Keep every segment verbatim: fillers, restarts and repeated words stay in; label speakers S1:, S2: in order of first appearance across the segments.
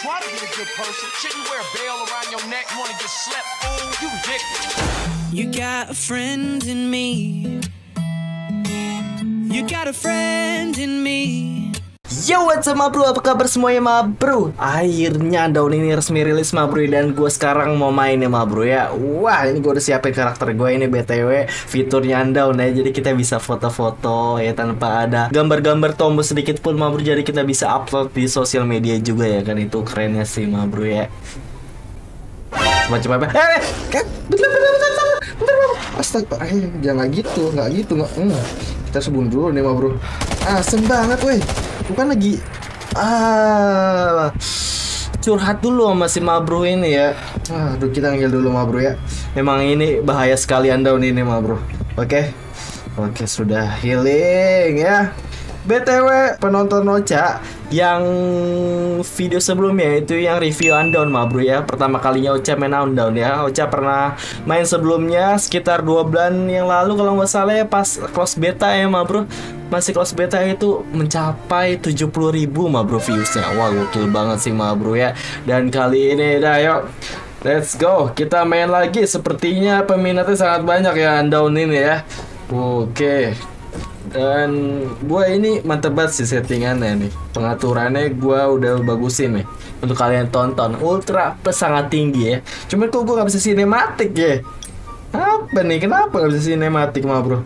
S1: try to be a good person. Shouldn't wear a bell around your neck, you wanna get slept, fool? You ridiculous.
S2: You got a friend in me. You got a friend in me.
S3: Yo, what's up, ma bro? Apa kabar semuanya, ma bro? Akhirnya Undawn ini resmi rilis, ma bro. Dan gue sekarang mau main ya, ma bro ya. Wah, ini gue udah siapin karakter gue ini B T W. Fiturnya Undawn ya. Jadi kita bisa foto-foto ya tanpa ada gambar-gambar tombol sedikit pun, ma bro. Jadi kita bisa upload di sosial media juga ya kan. Itu kerennya sih, ma bro ya. Coba-coba. Eh, kan? Bentar, bentar, bentar, bentar, bentar. Astaga, eh, jangan gitu, nggak gitu, nggak. Hmm. Kita sebelum dulu nih, ma bro. Asem banget, weh. Bukan lagi ah curhat dulu sama si ma bro ini ya. Aduh, kita ngambil dulu, ma bro ya. Memang ini bahaya sekali Undawn ini, ma bro. Oke, oke, sudah healing ya. B T W penonton Ocha yang video sebelumnya itu yang review Undawn, ma bro ya. Pertama kalinya Ocha main Undawn ya. Ocha pernah main sebelumnya sekitar dua bulan yang lalu kalau nggak salah ya, pas close beta ya, ma bro. Masih close beta itu mencapai tujuh puluh ribu, ma bro, viewsnya. Wah, gokil banget sih, ma bro ya. Dan kali ini dah, yuk, let's go. Kita main lagi. Sepertinya peminatnya sangat banyak ya Undawn ini ya. Oke. Dan gue ini mantep banget sih settingannya nih. Pengaturannya gue udah bagusin nih untuk kalian tonton. Ultra plus sangat tinggi ya. Cuman kok gue gak bisa sinematik ya. Apa nih? Kenapa gak bisa sinematik, ma bro?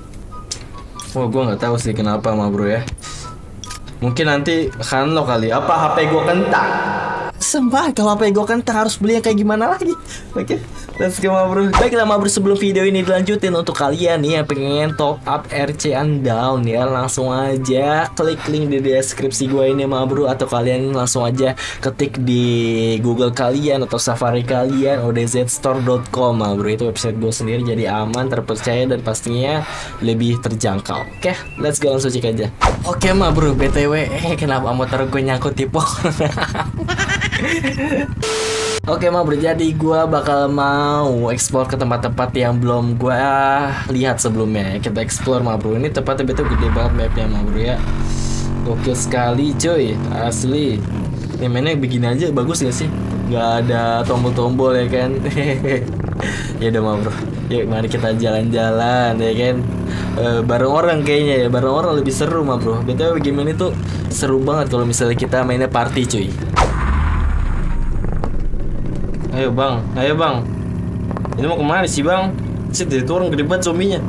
S3: Oh, gue nggak tahu sih kenapa, ma bro ya. Mungkin nanti kan lo kali. Apa H P gue kentang? Sembah, kalau H P gue kentang harus beli yang kayak gimana lagi? Oke, okay, let's go, ma bro. Baiklah, ma bro, sebelum video ini dilanjutin, untuk kalian nih yang pengen top up R C Undawn ya, langsung aja klik link di deskripsi gue ini, ma bro. Atau kalian langsung aja ketik di Google kalian atau Safari kalian o d z store dot com, ma bro. Itu website gue sendiri, jadi aman, terpercaya, dan pastinya lebih terjangkau. Oke, okay, let's go, langsung cek aja. Oke, okay, ma bro, B T W, eh kenapa motor gue nyangkut di pohon? Oke, ma bro, jadi gue bakal mau explore ke tempat-tempat yang belum gue lihat sebelumnya. Kita explore, ma bro. Ini tempatnya betul gede banget mapnya, ma bro ya. Oke sekali, coy, asli. Ini mainnya begini aja bagus gak sih? Gak ada tombol-tombol ya kan? Ya udah, ma bro, yuk mari kita jalan-jalan ya kan. E, bareng orang kayaknya ya, bareng orang lebih seru, ma bro. B T W game ini tuh seru banget kalau misalnya kita mainnya party, cuy. Ayo bang, ayo bang. Ini mau kemana sih, bang? Shit, itu orang gede banget zombinya.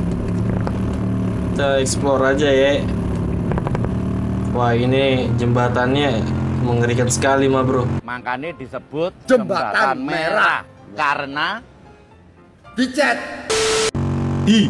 S3: Kita explore aja ya. Wah, ini jembatannya mengerikan sekali, ma bro.
S4: Makanya disebut
S5: jembatan,
S4: jembatan
S5: merah,
S4: merah karena
S5: dicat.
S3: Ih.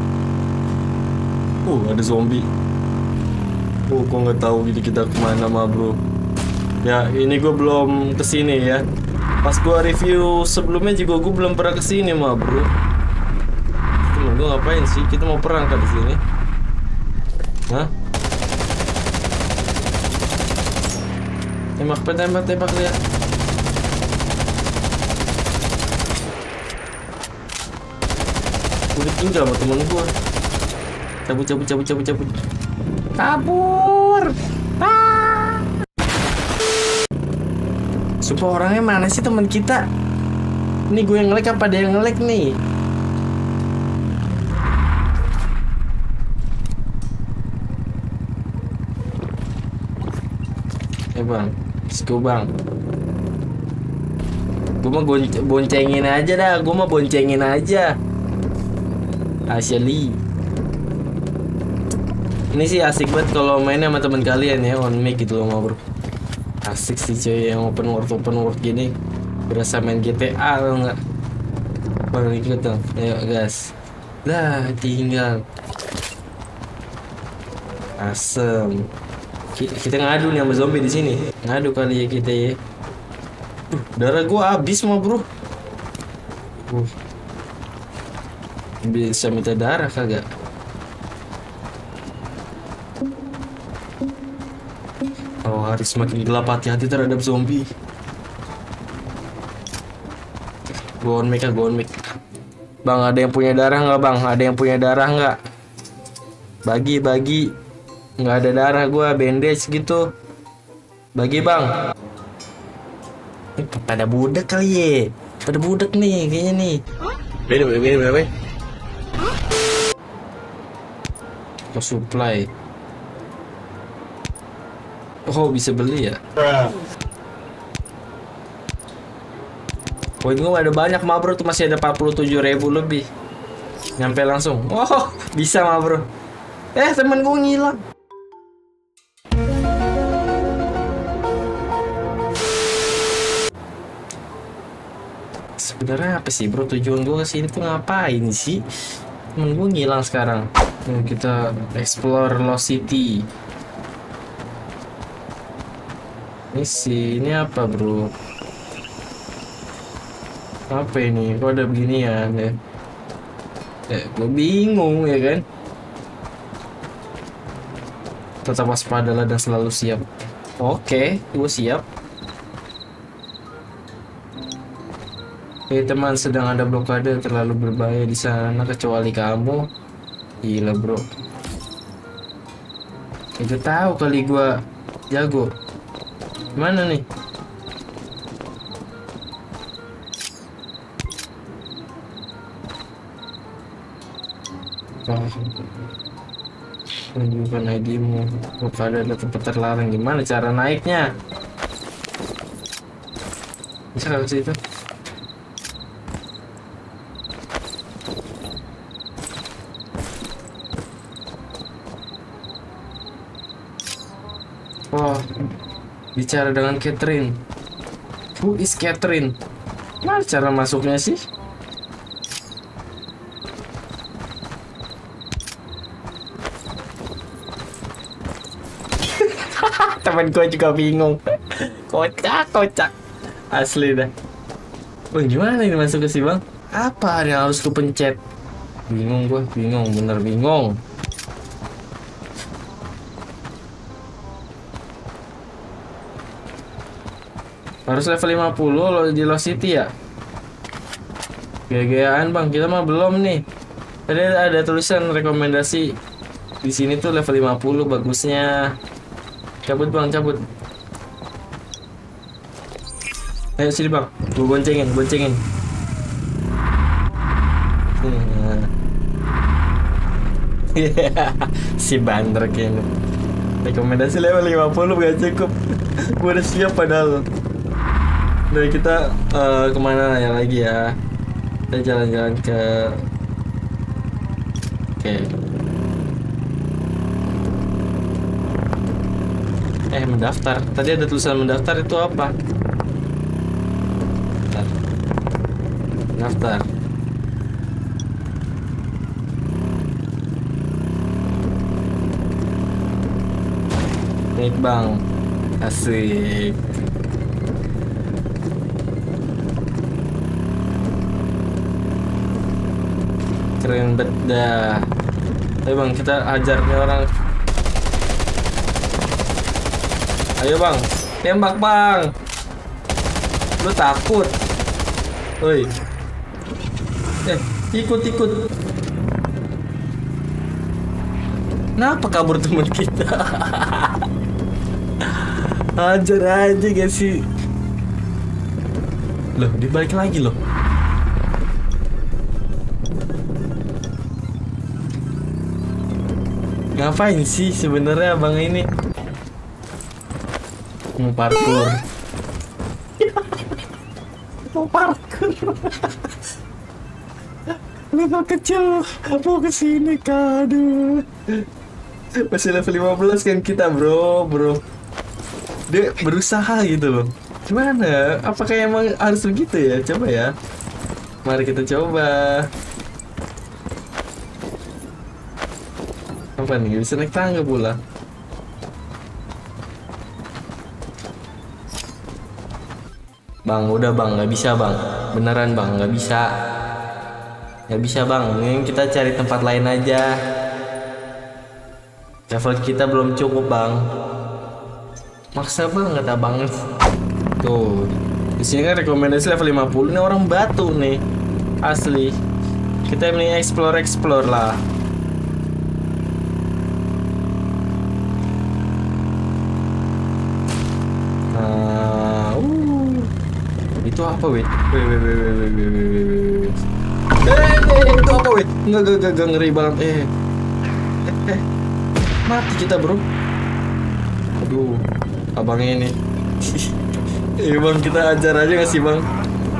S3: Oh, ada zombie. Oh, kok nggak tahu gitu kita kemana, ma bro. Ya, ini gue belum kesini ya. Pas gua review sebelumnya juga gue belum pernah kesini, ma bro. Cuma gue ngapain sih? Kita mau perang kan di sini? Hah? Tembak, tembak, tembak lihat. Gue ditinggal sama temen gue. Cabut, cabut, cabut, cabut, cabut. Kabur. Ah. Sumpah, orangnya mana sih teman kita? Ini gue yang nge-lag apa dia yang nge-lag nih? Eh bang, let's bang. Gue mah boncengin aja dah, gue mah boncengin aja. Asli. Ini sih asik banget kalau mainnya sama teman kalian ya, on mic gitu loh, ma bro. Asik sih, coy, yang open world open world gini. Berasa main G T A lo nggak? Baru ikut dong. Ayo gas. Lah, tinggal. Asem. Kita ngadu nih sama zombie di sini. Ngadu kali ya kita ya. Uh, darah gua habis, ma bro. Uh. Bisa minta darah kagak? Oh, hari semakin gelap, hati-hati terhadap zombie. Go on mic, go on mic. Bang, ada yang punya darah nggak, bang? Ada yang punya darah nggak? Bagi, bagi. Nggak ada darah gua, bandage gitu. Bagi, bang. Ini pada budak kali ya. Pada budak nih kayaknya nih.
S6: Beda, beda, beda, beda.
S3: Oh, supply. Oh, bisa beli ya? Poin gue ada banyak mah bro, tuh masih ada empat puluh tujuh ribu lebih. Nyampe langsung. Oh, bisa mah bro. Eh, temen gue ngilang. Sebenarnya apa sih bro, tujuan gue kesini tuh ngapain sih? Temen gue ngilang sekarang. Nah, kita explore Lost City. Ini sih, ini apa bro? Apa ini? Kok ada beginian ya? Eh, gue bingung ya kan? Tetap waspadalah dan selalu siap. Oke, gue siap. Eh teman, sedang ada blokade terlalu berbahaya di sana kecuali kamu. Gila bro. Itu tahu kali gua jago. Mana nih? Oh. Tunjukkan I D-mu. Blokade ada tempat terlarang. Gimana cara naiknya? Bisa nggak ke situ? Oh, bicara dengan Catherine. Who is Catherine? Mana cara masuknya sih? Temen gue juga bingung. Kocak, kocak. Asli dah. Bang, gimana ini masuk ke sih bang? Apa yang harus ku pencet? Bingung gue, bingung, bener bingung. Harus level lima puluh loh di Lost City ya. Gaya-gayaan bang, kita mah belum nih. Tadi ada tulisan rekomendasi di sini tuh level lima puluh bagusnya. Cabut bang, cabut. Ayo sini bang, gue goncengin, goncengin. Si bandar kayaknya. Rekomendasi level lima puluh gak cukup. Gue udah siap padahal. Dari kita uh, kemana ya lagi ya? Kita jalan-jalan ke Oke okay. Eh mendaftar. Tadi ada tulisan mendaftar, itu apa? Bentar. Mendaftar. Naik bang. Asik. Keren banget dah. Ayo bang, kita hajar nih orang. Ayo bang, tembak bang. Lu takut? Woi. Eh, ikut ikut. Kenapa kabur teman kita? Hajar aja gak sih? Loh, dibalik lagi loh. Ngapain sih sebenarnya abang ini? Mau parkur. Mau parkur. Level kecil mau kesini kado. Masih level lima belas kan kita bro, bro. Dia berusaha gitu loh. Gimana? Apakah emang harus begitu ya? Coba ya. Mari kita coba. Apa nih? Bisa naik tangga pula. Bang, udah bang, nggak bisa bang. Beneran bang, nggak bisa. Nggak bisa bang. Ini kita cari tempat lain aja. Level kita belum cukup bang. Maksa banget abang. Tuh, di sini kan rekomendasi level lima puluh. Ini orang batu nih, asli. Kita ini explore explore lah. Itu apa weh? Weh weh weh weh weh weh weh weh. Eh, eh, itu apa weh? Enggak enggak enggak, enggak ngeri banget. Eh. Eh, eh. Mati kita, Bro. Aduh, abangnya ini. Eh, Bang, kita ajar aja nggak sih, Bang?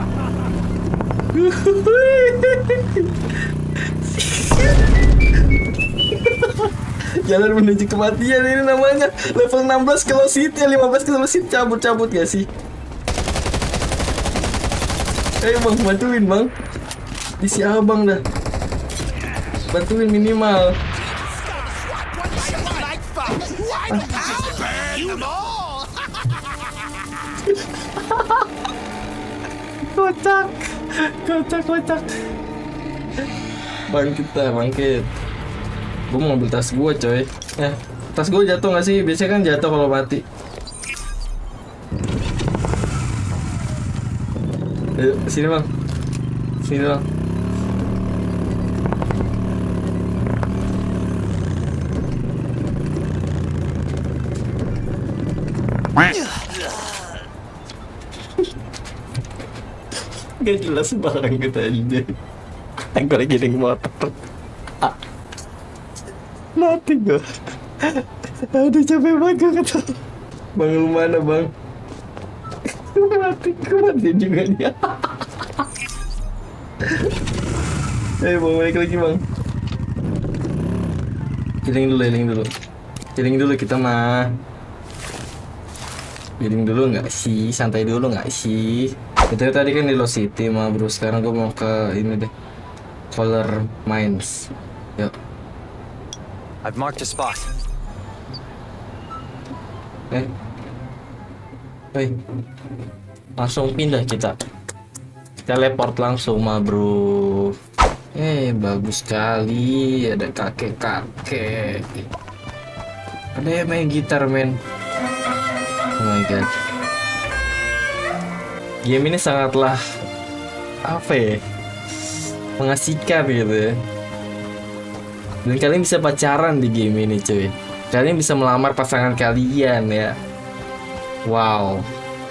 S3: Jalan menuju kematian ini namanya. Level enam belas velocity, lima belas velocity, cabut-cabut gak sih? Eh bang, bantuin bang. Isi abang dah. Bantuin minimal. Kocak, kocak, kocak. Bangkit dah, bangkit. Gue mau ambil tas gue coy. Eh, tas gue jatuh gak sih? Biasanya kan jatuh kalau mati. Ayo, sini bang. Sini bang. Gak jelas barang kita aja. Gue lagi di motor. Ah. Mati gue. Aduh capek banget gue kata. Bang lu mana bang? Mati gue mati juga dia. Ayo bang balik lagi bang. Healing dulu, healing dulu. Healing dulu kita mah. Healing dulu nggak sih? Santai dulu nggak sih? Itu tadi kan di Lost City mah bro. Sekarang gue mau ke ini deh. Color Mines. Yuk.
S1: I've marked a spot.
S3: Eh, hey. Langsung pindah kita. Teleport langsung mah bro. Eh, bagus sekali. Ada kakek-kakek. Ada yang main gitar men. Oh my god. Game ini sangatlah apa ya? Mengasihkan gitu ya. Dan kalian bisa pacaran di game ini cuy. Kalian bisa melamar pasangan kalian ya. Wow.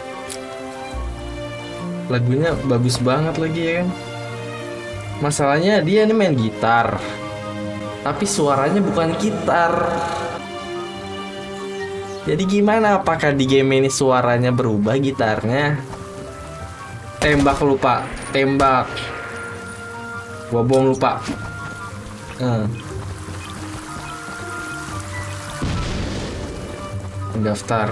S3: Lagunya bagus banget lagi ya kan. Masalahnya dia ini main gitar, tapi suaranya bukan gitar. Jadi gimana, apakah di game ini suaranya berubah gitarnya? Tembak lupa, tembak. Gua bom lupa. Hmm. Daftar.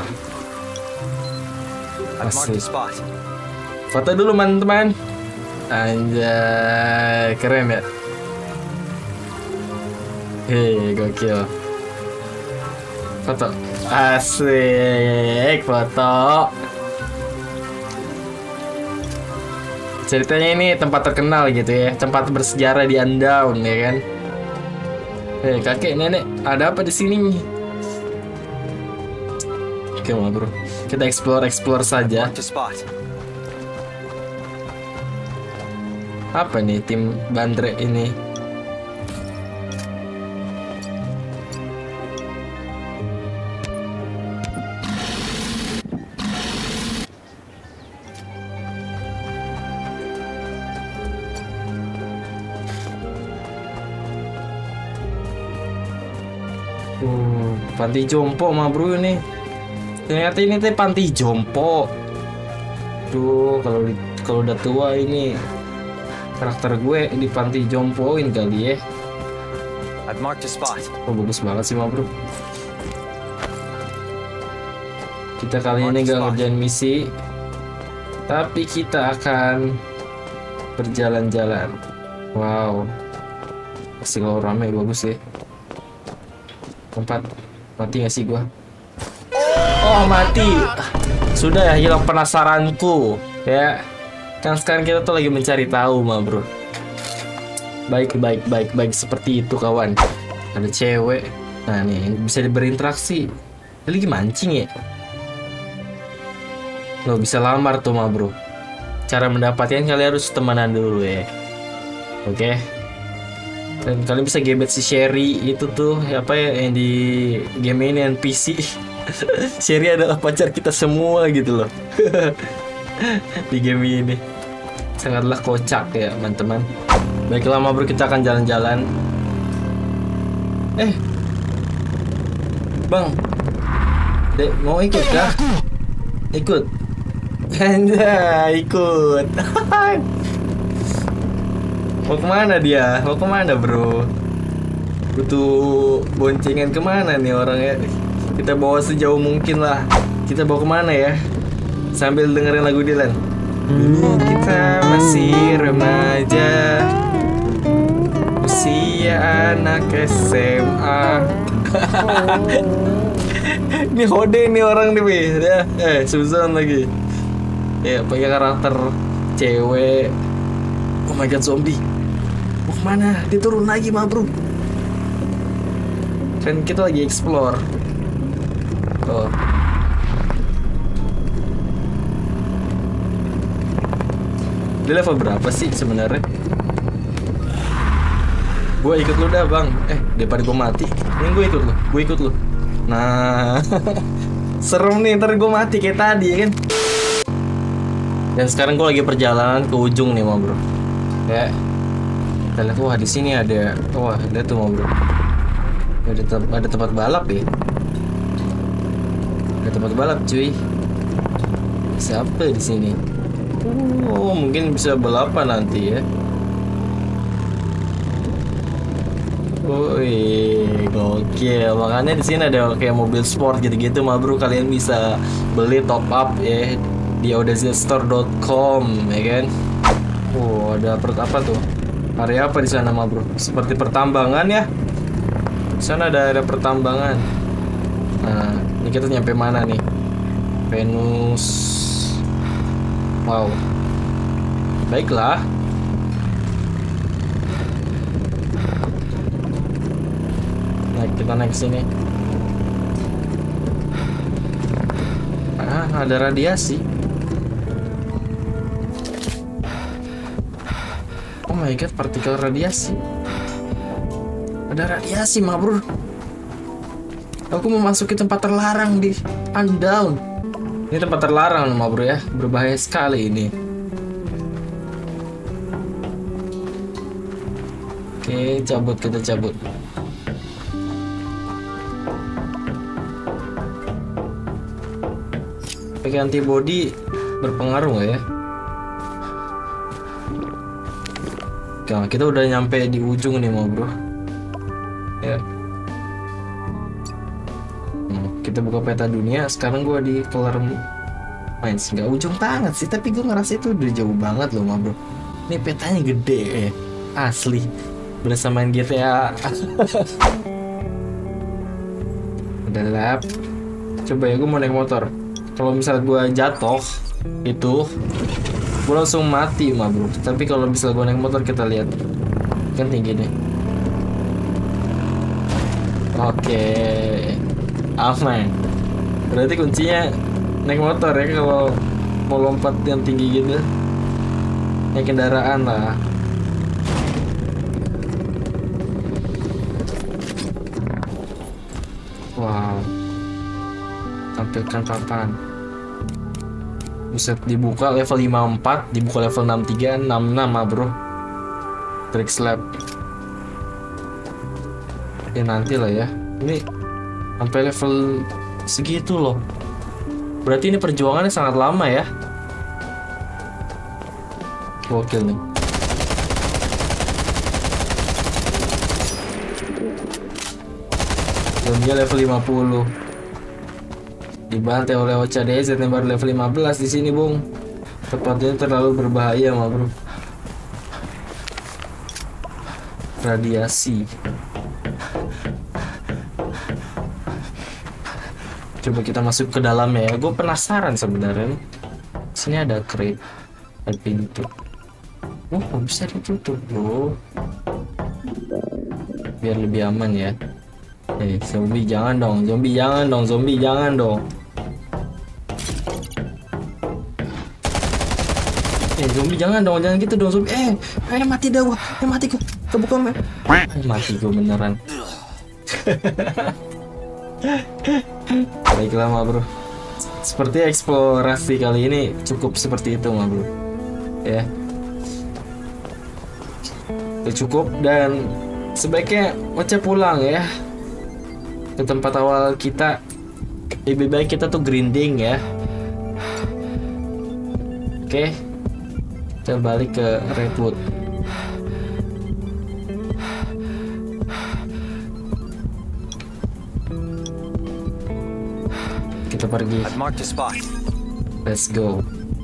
S3: Asik. Foto dulu teman-teman. Anjay, keren ya. Hei, gokil. Foto. Asik, foto. Ceritanya ini tempat terkenal gitu ya, tempat bersejarah di Undawn ya kan. Hei, kakek, nenek, ada apa di sini? Oke okay, bro, kita explore-explore saja. Apa nih tim Bandre ini? Uh, panti jompo mah bro ini. Ternyata ini teh panti jompo. Tuh, kalau kalau udah tua ini karakter gue di panti jompoin kali ya.
S1: I've marked a spot.
S3: Oh, bagus banget sih mah bro. Kita kali ini gak ngerjain misi, tapi kita akan berjalan-jalan. Wow, pasti kalau rame bagus sih. Tempat mati gak sih gua? Oh mati. Sudah ya, hilang penasaranku ya. Kan sekarang kita tuh lagi mencari tahu mah bro. Baik baik baik baik seperti itu kawan. Ada cewek. Nah nih bisa berinteraksi. Dia lagi mancing ya. Lo bisa lamar tuh mah bro. Cara mendapatkan kalian harus temenan dulu ya. Oke. Dan kalian bisa gebet si Sherry itu tuh apa ya yang di game ini N P C. Sherry adalah pacar kita semua gitu loh.
S7: di game ini. Sangatlah kocak ya teman-teman. Baiklah ma bro, kita akan jalan-jalan. Eh Bang Dek, mau ikut kah? Ikut. Anda ikut. Mau kemana dia? Mau kemana bro? Butuh boncengan kemana nih orangnya? Kita bawa sejauh mungkin lah. Kita bawa kemana ya? Sambil dengerin lagu Dylan. Dulu kita masih remaja, usia anak S M A. Ini hode nih orang nih, ya. Eh, Susan lagi. Ya, pakai karakter cewek. Oh my god, zombie. Mau kemana? Dia turun lagi, ma bro. Kan kita lagi explore. Oh. Dia level berapa sih sebenarnya? Gue ikut lu dah bang. Eh, daripada gue mati, ini gue ikut lu. Gue ikut lu. Nah, serem nih, ntar gue mati kayak tadi ya kan. Dan sekarang gue lagi perjalanan ke ujung nih ma bro. Ya, kita lihat, wah di sini ada, wah lihat tuh ma bro. Ada, te ada tempat balap ya. Ada tempat balap cuy. Siapa di sini? Oh, mungkin bisa balapan nanti ya. Wih, gokil. Makanya di sini ada kayak mobil sport gitu-gitu, ma bro. Kalian bisa beli top up ya di audacity store dot com ya kan. Oh, ada per apa tuh? Area apa di sana, ma bro? Seperti pertambangan ya. Di sana ada ada pertambangan. Nah, ini kita nyampe mana nih? Venus. Wow. Baiklah. Naik, kita naik sini. Ah, ada radiasi. Oh my god, partikel radiasi. Ada radiasi, ma bro. Aku memasuki tempat terlarang di Undown. Ini tempat terlarang, ma bro ya. Berbahaya sekali ini. Oke, cabut, kita cabut. Pakai antibody berpengaruh nggak ya? Oke, kita udah nyampe di ujung nih, ma bro. Ya. Kita buka peta dunia. Sekarang gue di Kelar Mines. Nggak ujung banget sih, tapi gue ngerasa itu udah jauh banget loh, ma bro. Ini petanya gede ya, asli. Berasa main G T A. Udah lap. Coba ya, gue mau naik motor. Kalau misalnya gue jatuh itu gue langsung mati, ma bro. Tapi kalau misalnya gue naik motor, kita lihat kan tinggi nih. Oke, aman. Berarti kuncinya naik motor ya kalau mau lompat yang tinggi gitu. Naik kendaraan lah. Wow. Tampilkan papan. Bisa dibuka level lima puluh empat, dibuka level enam puluh tiga, enam puluh enam, ah bro. Trick slap. Ya nanti lah ya. Ini sampai level segitu loh. Berarti ini perjuangannya sangat lama ya. Gokil nih. Zombie level lima puluh. Dibantai oleh Ocha D Z yang baru level lima belas di sini, Bung. Tempatnya terlalu berbahaya, ma bro. Radiasi. Coba kita masuk ke dalamnya ya. Gue penasaran sebenarnya. Sini ada crate, ada pintu. Oh, bisa ditutup, bro. Biar lebih aman ya. Eh, zombie jangan dong, zombie jangan dong, zombie jangan dong. Eh, zombie jangan dong, jangan gitu dong, zombie. Eh, eh mati dah gua. Eh, mati gua. Kebuka, men. Eh, mati gua beneran. Baiklah, ma bro. seperti eksplorasi kali ini cukup seperti itu mah bro. Ya. Itu cukup dan sebaiknya Ocha pulang ya ke tempat awal kita. Lebih baik kita tuh grinding ya. Oke. Kita balik ke Redwood. Kita pergi.
S1: Mark the spot.
S7: Let's go.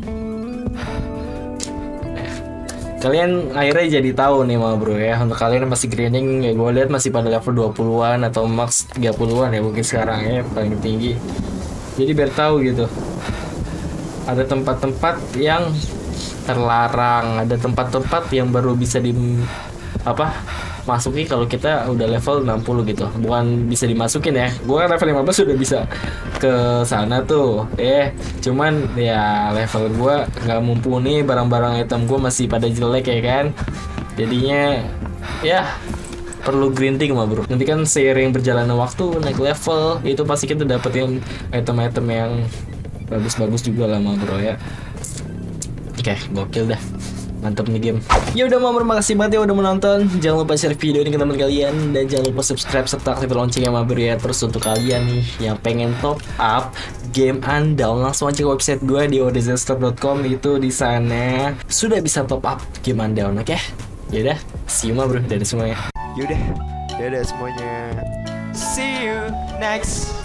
S7: Kalian akhirnya jadi tahu nih mah bro ya. Untuk kalian yang masih grinding ya, gue lihat masih pada level dua puluhan atau max tiga puluhan ya mungkin sekarang ya paling tinggi. Jadi biar tahu gitu. Ada tempat-tempat yang terlarang, ada tempat-tempat yang baru bisa di apa? masuki kalau kita udah level enam puluh gitu. Bukan bisa dimasukin ya. Gua kan level lima belas sudah bisa ke sana tuh. Eh, cuman ya level gua nggak mumpuni, barang-barang item gua masih pada jelek ya kan. Jadinya ya perlu grinding mah bro. Nanti kan seiring berjalannya waktu naik level itu pasti kita dapetin item-item yang bagus-bagus juga lah mah bro ya. Oke, gokil dah. Mantap nih game. Ya udah Mamor, makasih banget ya udah menonton. Jangan lupa share video ini ke teman kalian dan jangan lupa subscribe serta aktifkan loncengnya Mamor ya. Terus untuk kalian nih yang pengen top up game andal, langsung aja ke website gue di odezester dot com. Itu di sana sudah bisa top up game andal, oke? Ya udah, see you Mamor dari semuanya.
S8: Yaudah, dadah semuanya. See you next